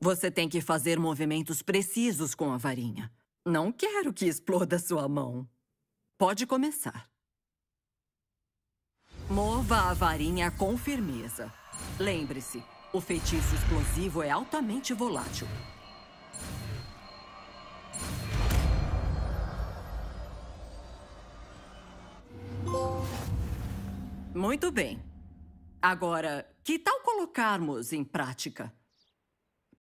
Você tem que fazer movimentos precisos com a varinha. Não quero que exploda sua mão. Pode começar. Mova a varinha com firmeza. Lembre-se, o feitiço explosivo é altamente volátil. Muito bem. Agora, que tal colocarmos em prática?